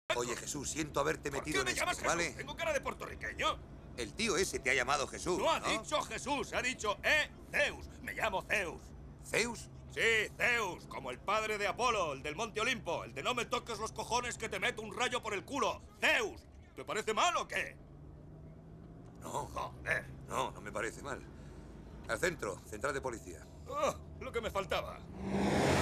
Oye, Jesús, siento haberte ¿Por metido qué me en llamas esto, Jesús? ¿vale? ¿Tengo cara de puertorriqueño? El tío ese te ha llamado Jesús, No ha ¿no? dicho Jesús, ha dicho Zeus. Me llamo Zeus. ¿Zeus? Sí, Zeus, como el padre de Apolo, el del Monte Olimpo, el de no me toques los cojones que te meto un rayo por el culo. Zeus. ¿Te parece mal o qué? No, Joder. no me parece mal. Al centro, central de policía. Oh, lo que me faltaba.